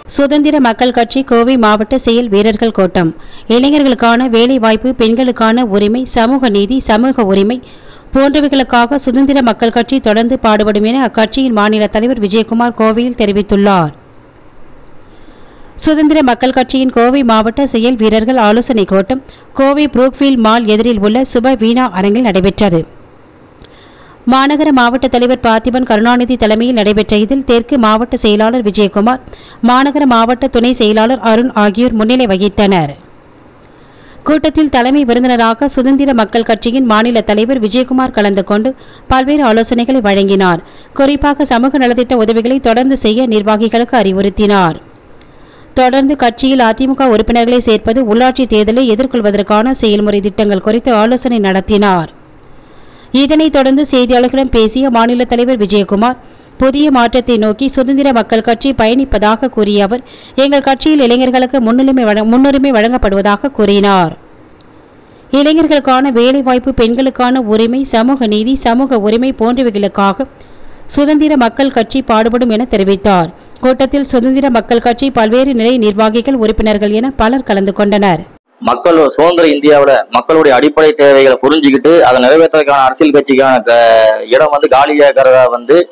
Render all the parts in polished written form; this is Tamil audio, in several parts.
சுதந்திர மக்கள் கட்சி கோவை மாவட்ட செயல் வீரர்கள் கூட்டம். இளைஞர்களுக்கான வேலைவாய்ப்பு, பெண்களுக்கான உரிமை, சமூக நீதி, சமூக உரிமை போன்றவைகளுக்காக சுதந்திர மக்கள் கட்சி தொடர்ந்து பாடுபடும் என அக்கட்சியின் மாநில தலைவர் விஜயகுமார் கோவையில் தெரிவித்துள்ளார். சுதந்திர மக்கள் கட்சியின் கோவை மாவட்ட செயல் வீரர்கள் ஆலோசனை கூட்டம் கோவை புரூக்ஃபீல்ட் மால் எதிரில் உள்ள சுப வீணா அரங்கில் நடைபெற்றது. மாநகர மாவட்ட தலைவர் பார்த்திபன் கருணாநிதி தலைமையில் நடைபெற்ற இதில் தெற்கு மாவட்ட செயலாளர் விஜயகுமார், மாநகர மாவட்ட துணை செயலாளர் அருண் ஆகியோர் முன்னிலை வகித்தனர். கூட்டத்தில் தலைமை விருந்தினராக சுதந்திர மக்கள் கட்சியின் மாநில தலைவர் விஜயகுமார் கலந்து கொண்டு பல்வேறு ஆலோசனைகளை வழங்கினார். குறிப்பாக சமூக நலத்திட்ட உதவிகளை தொடர்ந்து செய்ய நிர்வாகிகளுக்கு அறிவுறுத்தினார். தொடர்ந்து கட்சியில் அதிமுக உறுப்பினர்களை சேர்ப்பது, உள்ளாட்சி தேர்தலை எதிர்கொள்வதற்கான செயல்முறை திட்டங்கள் குறித்து ஆலோசனை நடத்தினார். இதனைத் தொடர்ந்து செய்தியாளர்களிடம் பேசிய மாநில தலைவர் விஜயகுமார், புதிய மாற்றத்தை நோக்கி சுதந்திர மக்கள் கட்சி பயணிப்பதாக கூறிய அவர், எங்கள் கட்சியில் இளைஞர்களுக்கு முன்னுரிமை வழங்கப்படுவதாக கூறினார். இளைஞர்களுக்கான வேலைவாய்ப்பு, பெண்களுக்கான உரிமை, சமூக நீதி, சமூக உரிமை போன்றவைகளுக்காக சுதந்திர மக்கள் கட்சி பாடுபடும் என தெரிவித்தார். கூட்டத்தில் சுதந்திர மக்கள் கட்சி பல்வேறு நிலை நிர்வாகிகள், உறுப்பினர்கள் என பலர் கலந்து கொண்டனர். மக்கள் சுதந்திர இந்தியாவோட மக்களுடைய அடிப்படை தேவைகளை புரிஞ்சுக்கிட்டு அதை நிறைவேற்றுறதுக்கான அரசியல் கட்சிக்கான இடம் காலியாகிறதா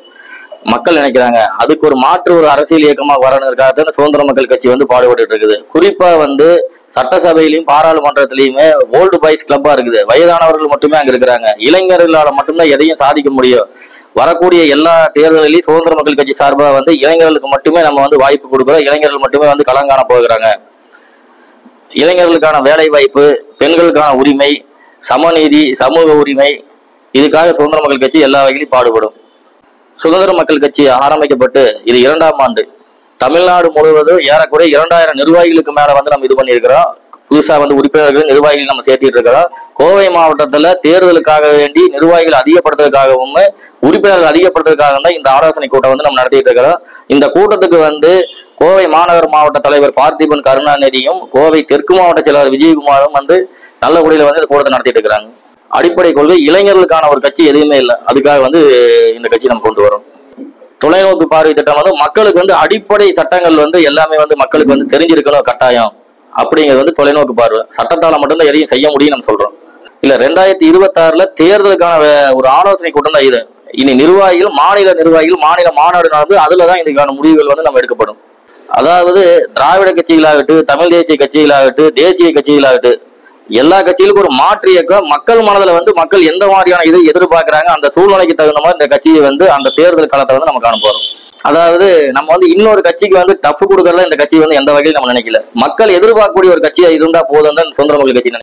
மக்கள் நினைக்கிறாங்க. அதுக்கு ஒரு மாற்று ஒரு அரசியல் இயக்கமாக வரணுங்கிறதுக்காக சுதந்திர மக்கள் கட்சி பாடுபட்டு இருக்குது. குறிப்பா சட்டசபையிலையும் பாராளுமன்றத்திலையுமே ஓல்டு பாய்ஸ் கிளப்பா இருக்குது. வயதானவர்கள் மட்டுமே அங்க இருக்கிறாங்க. இளைஞர்களால மட்டும்தான் எதையும் சாதிக்க முடியும். வரக்கூடிய எல்லா தேர்தலிலையும் சுதந்திர மக்கள் கட்சி சார்பாக இளைஞர்களுக்கு மட்டுமே நம்ம வாய்ப்பு கொடுக்குறோம். இளைஞர்கள் மட்டுமே களங்காண போகிறாங்க. இளைஞர்களுக்கான வேலை வாய்ப்பு, பெண்களுக்கான உரிமை, சமநீதி, சமூக உரிமை, இதுக்காக சுதந்திர மக்கள் கட்சி எல்லா வகையிலும் பாடுபடும். சுதந்திர மக்கள் கட்சி ஆரம்பிக்கப்பட்டு இது 2ஆம் ஆண்டு. தமிழ்நாடு முழுவதும் ஏறக்குறைய 2000 நிர்வாகிகளுக்கு மேல நம்ம இது பண்ணியிருக்கிறோம். புதுசா உறுப்பினர்கள், நிர்வாகிகள் நம்ம சேர்த்திட்டு இருக்கிறோம். கோவை மாவட்டத்துல தேர்தலுக்காக வேண்டி நிர்வாகிகள் அதிகப்படுத்துறதுக்காகவும் உறுப்பினர்கள் அதிகப்படுத்துறதுக்காக தான் இந்த ஆலோசனை கூட்டம் நம்ம நடத்திட்டு இருக்கிறோம். இந்த கூட்டத்துக்கு கோவை மாநகர மாவட்ட தலைவர் பார்த்திபன் கருணாநிதியும் கோவை தெற்கு மாவட்ட செயலாளர் விஜயகுமாரும் நல்ல குடியில இந்த கூட்டத்தை நடத்திட்டு இருக்கிறாங்க. அடிப்படை கொள்கை இளைஞர்களுக்கான ஒரு கட்சி எதுவுமே இல்லை. அதுக்காக இந்த கட்சி நம்ம கொண்டு வரோம். தொலைநோக்கு பார்வை திட்டம் மக்களுக்கு அடிப்படை சட்டங்கள் எல்லாமே மக்களுக்கு தெரிஞ்சிருக்கணும் கட்டாயம் அப்படிங்கிறது தொலைநோக்கு பார்வை. சட்டத்தால மட்டும்தான் எதையும் செய்ய முடியும் நம்ம சொல்றோம். இல்ல 2026 தேர்தலுக்கான ஒரு ஆலோசனை கூட்டம் தான் இது. இனி நிர்வாகிகள், மாநில நிர்வாகிகள், மாநில மாநாடு நடந்து அதுலதான் இதுக்கான முடிவுகள் நம்ம எடுக்கப்படும். அதாவது திராவிட கட்சிகளாகட்டும், தமிழ் தேசிய கட்சிகளாகட்டும், தேசிய கட்சிகளாகட்டும், எல்லா கட்சிகளுக்கும் ஒரு மாற்று இயக்கம் மக்கள் மனதில் மக்கள் எந்த மாதிரியான இதை எதிர்பார்க்கிறாங்க, அந்த சூழ்நிலைக்கு தகுந்த மாதிரி இந்த கட்சியை அந்த தேர்தல் காலத்தை நம்ம காண போறோம். அதாவது நம்ம இன்னொரு கட்சிக்கு டஃப் கொடுக்கறத இந்த கட்சி எந்த வகையில் நம்ம நினைக்கல. மக்கள் எதிர்பார்க்கக்கூடிய ஒரு கட்சியா இருந்தா போதும் தான் சுதந்திர மக்கள் கட்சி